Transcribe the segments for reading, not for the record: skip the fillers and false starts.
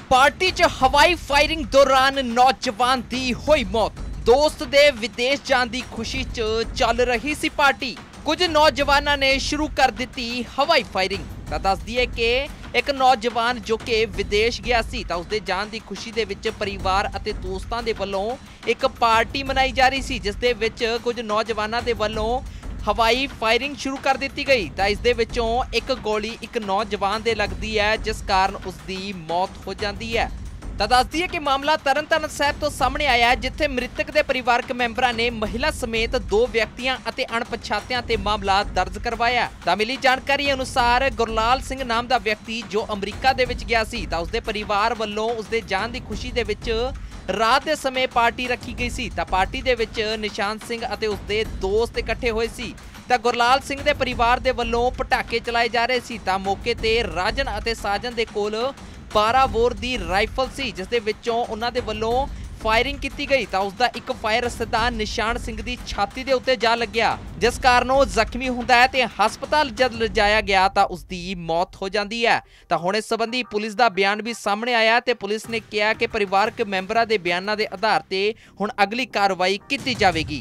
Party च हवाई firing दौरान नौजवान दी हुई मौत। दोस्त दे विदेश जाण दी खुशी च चल रही सी पार्टी। कुछ नौजवानों ने शुरू कर दी हवाई फायरिंग। ਤਾਂ दस दईए कि एक नौजवान जो कि विदेश गया सी ਤਾਂ ਉਸਦੇ ਜਾਣ ਦੀ ਖੁਸ਼ੀ ਦੇ ਵਿੱਚ ਪਰਿਵਾਰ ਅਤੇ ਦੋਸਤਾਂ ਦੇ ਵੱਲੋਂ ਇੱਕ ਪਾਰਟੀ ਮਨਾਈ ਜਾ ਰਹੀ ਸੀ, ਜਿਸ ਦੇ ਵਿੱਚ ਕੁਝ ਨੌਜਵਾਨਾਂ ਦੇ ਵੱਲੋਂ हवाई फायरिंग शुरू कर दी गई। तो इस दे विचों एक गोली एक नौजवान दे लगती है, जिस कारण उसकी मौत हो जाती है। तो दस दईए कि मामला तरनताਰਨ साहब तो सामने आया है, जिथे मृतक के परिवारक मैंबरां ने महिला समेत 2 व्यक्तियों और अणपछातियां ते मामला दर्ज करवाया। तो मिली जानकारी अनुसार गुरलाल सिंह नाम का व्यक्ति जो अमरीका दे विच गया सी, तो उसके परिवार वालों उसके जान की खुशी दे विच रात के समय पार्टी रखी गई सी। तो पार्टी दे विच निशान सिंह और उसके दोस्त इकट्ठे हुए सी। तो गुरलाल सिंह के परिवार के वलों पटाके चलाए जा रहे सी। तो मौके ते राजन और साजन के कोल 12 बोर की राइफल सी, जिस दे विचों उन्हां दे वलों फायरिंग की गई। तो उसका एक फायर सिद्धा निशान सिंह की छाती के उत्ते जा लग्या, जिस कारण वो जख्मी होंदा है। तो हस्पताल जद लिजाया गया तो उसकी मौत हो जाती है। तो हुण इस संबंधी पुलिस का बयान भी सामने आया। तो पुलिस ने कहा कि परिवारक मैंबरां के बयानों के आधार पर हुण अगली कार्रवाई की जाएगी।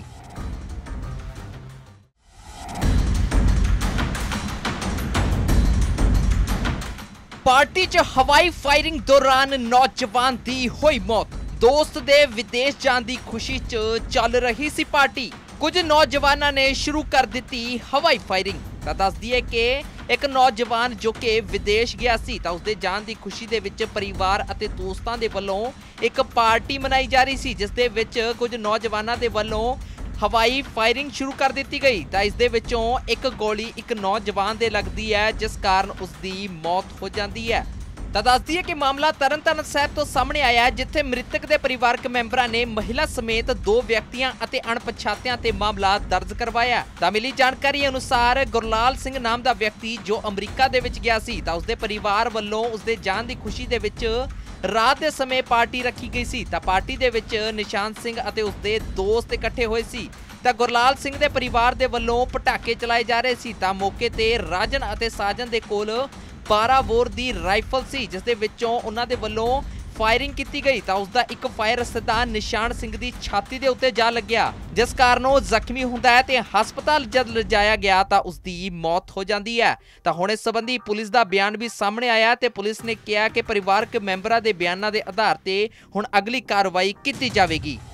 पार्टी च हवाई फायरिंग दौरान नौजवान की हुई मौत। दोस्त दे विदेश जाण दी खुशी च चल रही सी पार्टी। कुछ नौजवानों ने शुरू कर दी हवाई फायरिंग। तो दस दईए कि एक नौजवान जो कि विदेश गया सी, तो उसके जाण की खुशी दे विच परिवार और दोस्तों के वलों एक पार्टी मनाई जा रही सी, जिस दे विच कुछ नौजवानों के वलों हवाई फायरिंग शुरू कर दी गई। तो इस दे विचों एक गोली एक नौजवान दे लगती है, जिस कारण उसकी मौत हो जाती है। तो दस दईए कि मामला तरनताਰਨ साहब तो सामने आया है, जिथे मृतक के परिवारक मैंबरां ने महिला समेत 2 व्यक्तियों और अणपछातियां ते मामला दर्ज करवाया। तो मिली जानकारी अनुसार गुरलाल सिंह नाम का व्यक्ति जो अमरीका दे विच गया सी, तो उसके परिवार वालों उसके जान की खुशी दे विच रात के समय पार्टी रखी गई सी। तो पार्टी दे विच निशान सिंह और उसके दोस्त इकट्ठे हुए सी। तो गुरलाल सिंह के परिवार के वलों पटाके चलाए जा रहे सी। तो मौके ते राजन और साजन के कोल 12 बोर की राइफल सी, जिस दे विचों उन्हां दे वलों फायरिंग की गई। तो उसका एक फायर सिद्धा निशान सिंह की छाती के उत्ते जा लग्या, जिस कारण वो जख्मी होंदा है। तो हस्पताल जद लिजाया गया तो उसकी मौत हो जाती है। तो हुण इस संबंधी पुलिस का बयान भी सामने आया। तो पुलिस ने कहा कि परिवारक मैंबरां के बयानों के आधार पर हुण अगली कार्रवाई की जाएगी।